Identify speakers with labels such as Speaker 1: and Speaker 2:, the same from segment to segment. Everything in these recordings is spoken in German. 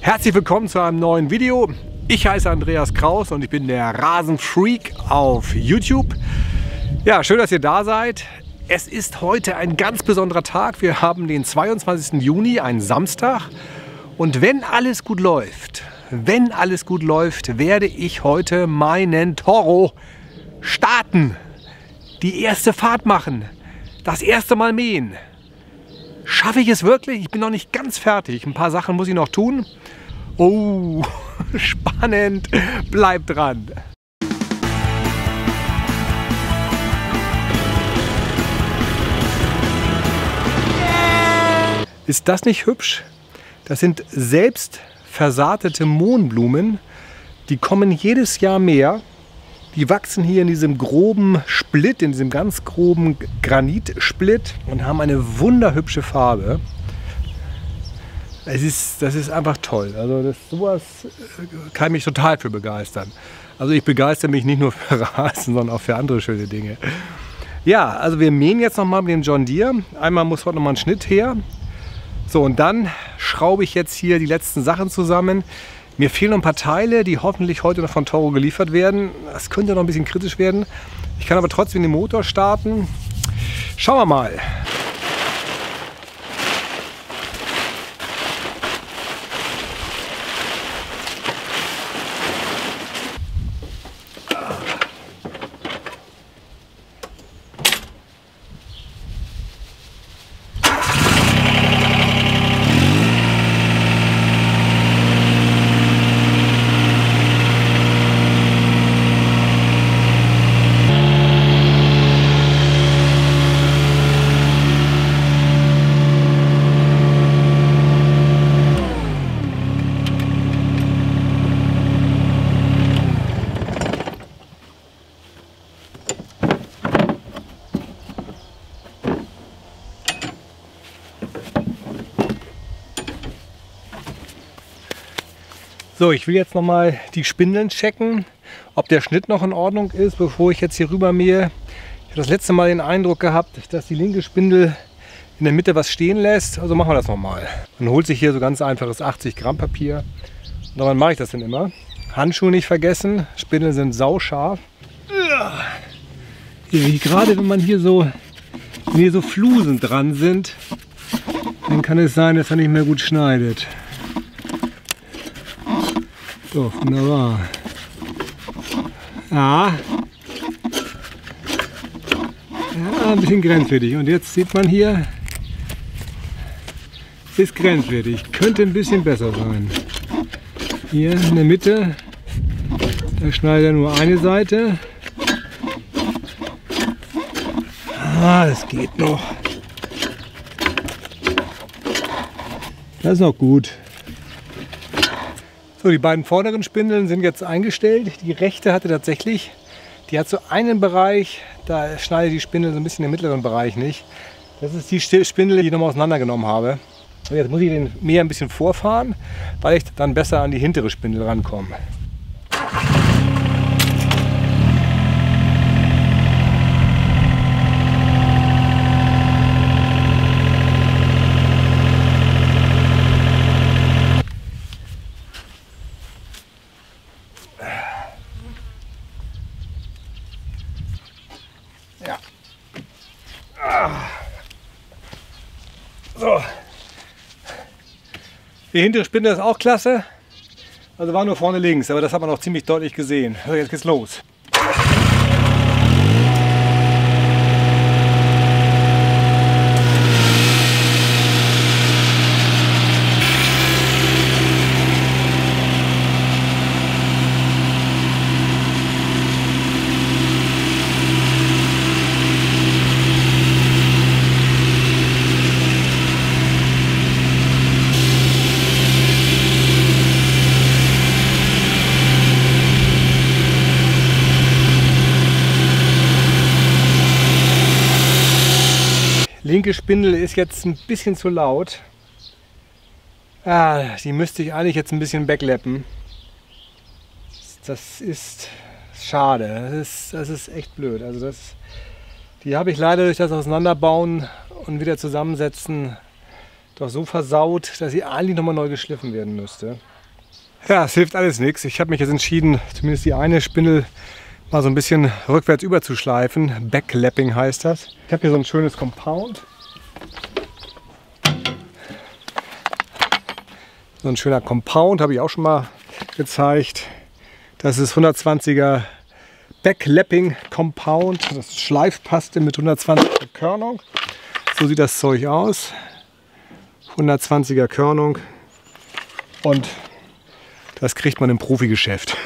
Speaker 1: Herzlich willkommen zu einem neuen Video. Ich heiße Andreas Kraus und ich bin der Rasenfreak auf YouTube. Ja, schön, dass ihr da seid. Es ist heute ein ganz besonderer Tag. Wir haben den 22. Juni, einen Samstag. Und wenn alles gut läuft, werde ich heute meinen Toro starten. Die erste Fahrt machen. Das erste Mal mähen. Schaffe ich es wirklich? Ich bin noch nicht ganz fertig. Ein paar Sachen muss ich noch tun. Oh, spannend. Bleibt dran. Ist das nicht hübsch? Das sind selbst versaatete Mohnblumen. Die kommen jedes Jahr mehr. Die wachsen hier in diesem groben Splitt, in diesem ganz groben Granitsplitt und haben eine wunderhübsche Farbe. Das ist einfach toll. Also sowas kann mich total für begeistern. Also ich begeistere mich nicht nur für Rasen, sondern auch für andere schöne Dinge. Ja, also wir mähen jetzt nochmal mit dem John Deere. Einmal muss heute nochmal ein Schnitt her. So, und dann schraube ich jetzt hier die letzten Sachen zusammen. Mir fehlen noch ein paar Teile, die hoffentlich heute noch von Toro geliefert werden. Das könnte noch ein bisschen kritisch werden. Ich kann aber trotzdem den Motor starten. Schauen wir mal. So, ich will jetzt noch mal die Spindeln checken, ob der Schnitt noch in Ordnung ist, bevor ich jetzt hier rüber mähe. Ich habe das letzte Mal den Eindruck gehabt, dass die linke Spindel in der Mitte was stehen lässt. Also machen wir das noch mal. Man holt sich hier so ganz einfaches 80 Gramm Papier. Und daran mache ich das dann immer. Handschuhe nicht vergessen, Spindeln sind sauscharf. Gerade wenn hier so Flusen dran sind, dann kann es sein, dass er nicht mehr gut schneidet. So, wunderbar. Ja, ein bisschen grenzwertig. Und jetzt sieht man hier, ist grenzwertig. Könnte ein bisschen besser sein. Hier in der Mitte, da schneidet er nur eine Seite. Ah, das geht noch. Das ist noch gut. So, die beiden vorderen Spindeln sind jetzt eingestellt. Die rechte hatte tatsächlich, die hat so einen Bereich, da schneidet die Spindel so ein bisschen den mittleren Bereich nicht. Das ist die Spindel, die ich nochmal auseinandergenommen habe. Und jetzt muss ich den Mäher ein bisschen vorfahren, weil ich dann besser an die hintere Spindel rankomme. So. Die hintere Spindel ist auch klasse. Also war nur vorne links, aber das hat man auch ziemlich deutlich gesehen. So, jetzt geht's los. Linke Spindel ist jetzt ein bisschen zu laut. Die müsste ich eigentlich jetzt ein bisschen wegleppen. Das ist schade. Das ist echt blöd. Also die habe ich leider durch das Auseinanderbauen und wieder zusammensetzen doch so versaut, dass sie eigentlich nochmal neu geschliffen werden müsste. Ja, es hilft alles nichts. Ich habe mich jetzt entschieden, zumindest die eine Spindel mal so ein bisschen rückwärts überzuschleifen. Backlapping heißt das. Ich habe hier so ein schönes Compound. So ein schöner Compound, habe ich auch schon mal gezeigt. Das ist 120er Backlapping Compound. Das ist Schleifpaste mit 120er Körnung. So sieht das Zeug aus. 120er Körnung. Und das kriegt man im Profigeschäft.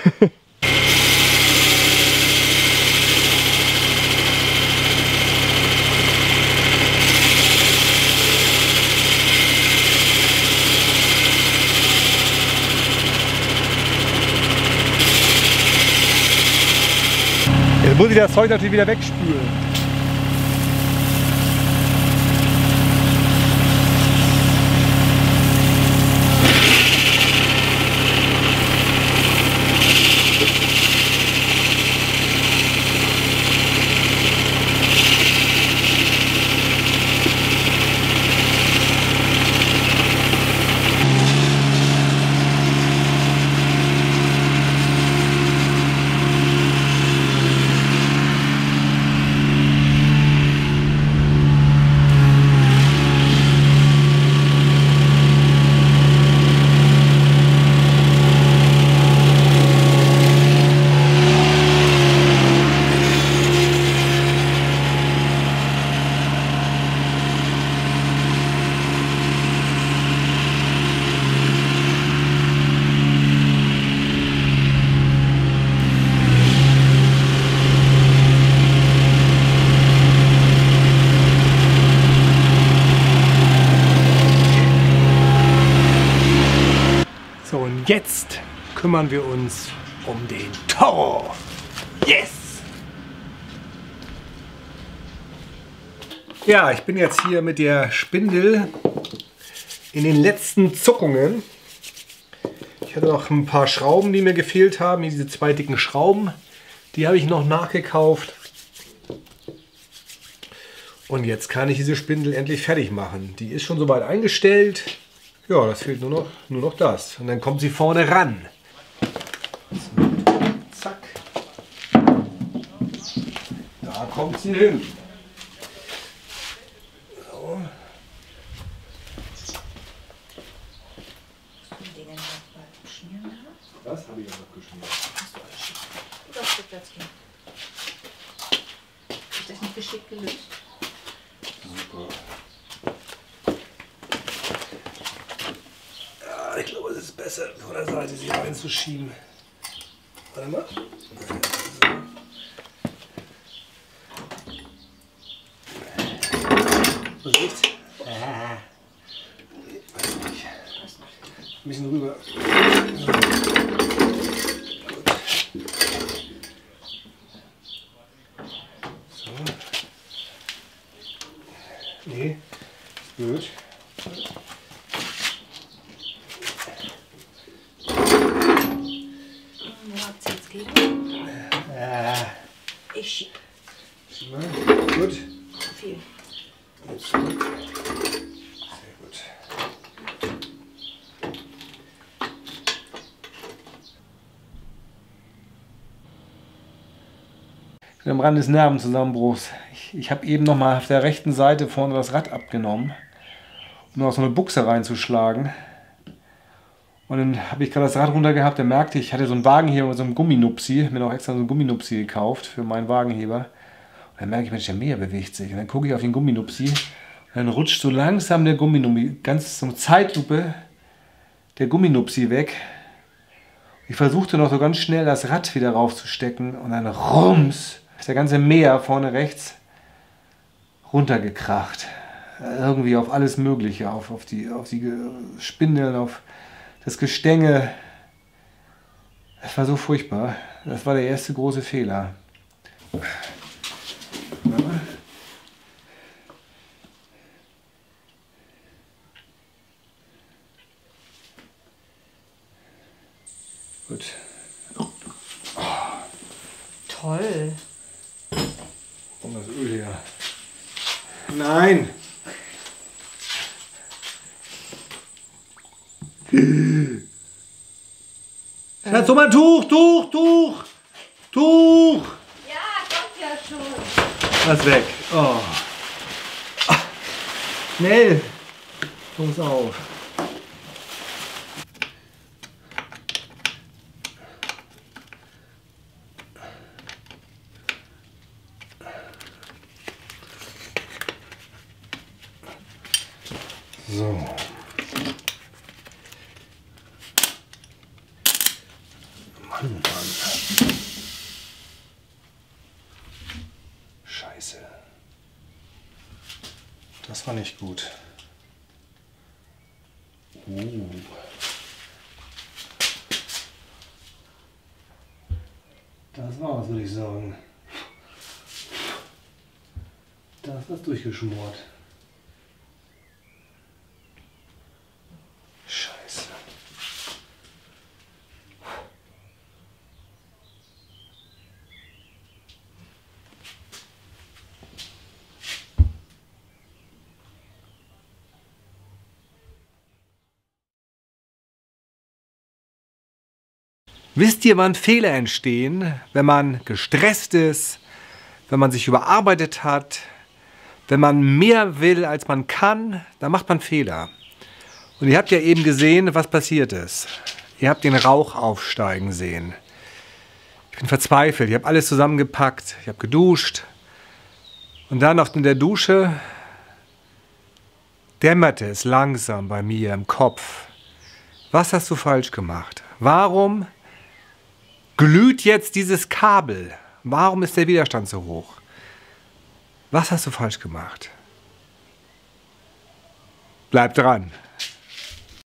Speaker 1: Jetzt muss ich das Zeug natürlich wieder wegspülen. So, und jetzt kümmern wir uns um den Toro. Yes! Ja, ich bin jetzt hier mit der Spindel in den letzten Zuckungen. Ich hatte noch ein paar Schrauben, die mir gefehlt haben. Hier diese zwei dicken Schrauben. Die habe ich noch nachgekauft. Und jetzt kann ich diese Spindel endlich fertig machen. Die ist schon soweit eingestellt. Ja, das fehlt nur noch das. Und dann kommt sie vorne ran. So, zack. Da kommt sie hin. So. Was habe ich noch abgeschmiert?
Speaker 2: Du darfst auf Platz gehen. Ist das nicht geschickt gelöst?
Speaker 1: Super. Ich glaube, es ist besser, von der Seite sie reinzuschieben. Warte mal. So. Riecht. Weiß nicht. Ein bisschen rüber. So. Nee. Gut.
Speaker 2: Ich schieb.
Speaker 1: Schieb mal. Gut.
Speaker 2: Viel.
Speaker 1: Jetzt zurück. Sehr gut. Ich bin am Rand des Nervenzusammenbruchs. Ich habe eben noch mal auf der rechten Seite vorne das Rad abgenommen, um noch so eine Buchse reinzuschlagen. Und dann habe ich gerade das Rad runter gehabt, dann merkte ich hatte so einen Wagenheber mit so einem Gumminupsi, mir noch extra so einen Gumminupsi gekauft für meinen Wagenheber. Und dann merke ich, Mensch, der Meer bewegt sich. Und dann gucke ich auf den Gumminupsi und dann rutscht so langsam der Gumminupsi, ganz so Zeitlupe, der Gumminupsi weg. Ich versuchte noch so ganz schnell das Rad wieder raufzustecken und dann rums ist der ganze Meer vorne rechts runtergekracht. Irgendwie auf alles Mögliche, auf die Spindeln, auf das Gestänge. Das war so furchtbar. Das war der erste große Fehler. Gut.
Speaker 2: Toll.
Speaker 1: Komm das Öl her. Nein! Schatz, mal Tuch! Tuch!
Speaker 2: Ja, kommt ja schon.
Speaker 1: Was weg. Oh. Schnell. Los auf. So. Mann. Scheiße. Das war nicht gut. Das war's, würde ich sagen. Das ist durchgeschmort. Scheiße. Wisst ihr, wann Fehler entstehen? Wenn man gestresst ist, wenn man sich überarbeitet hat, wenn man mehr will, als man kann, dann macht man Fehler. Und ihr habt ja eben gesehen, was passiert ist. Ihr habt den Rauch aufsteigen sehen. Ich bin verzweifelt, ich habe alles zusammengepackt, ich habe geduscht. Und dann noch in der Dusche dämmerte es langsam bei mir im Kopf. Was hast du falsch gemacht? Warum glüht jetzt dieses Kabel? Warum ist der Widerstand so hoch? Was hast du falsch gemacht? Bleib dran.